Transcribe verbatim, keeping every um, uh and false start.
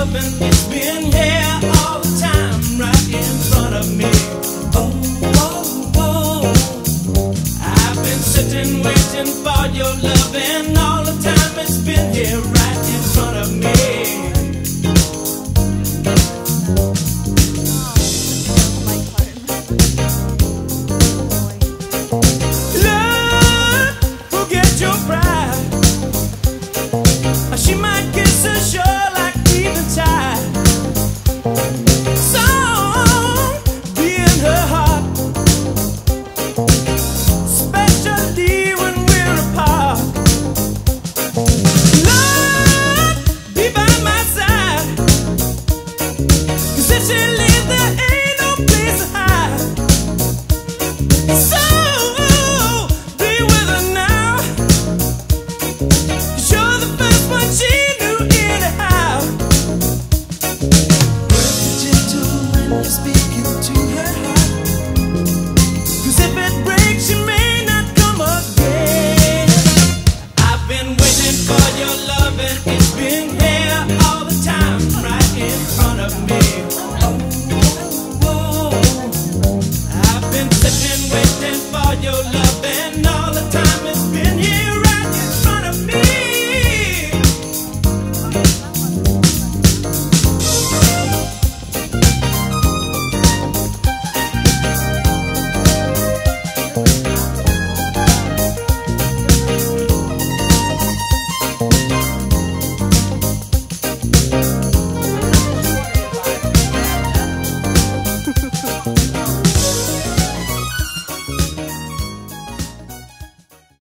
loving, it's been here all the time, right in front of me. Oh, oh, oh. I've been sitting waiting for your loving all the time, it's been here right in front of me. She might kiss her sure like even tide. So be in her heart, especially when we're apart. Lord, be by my side, 'cause if she leaves there ain't no place to hide. So be with her now, 'cause you're the first one she knew anyhow. Be gentle when you're speaking to her heart, 'cause if it breaks she may not come again. I've been waiting for your loving, it's been here all the time, right in front of me. Oh, oh, oh. I've been sitting waiting for your love.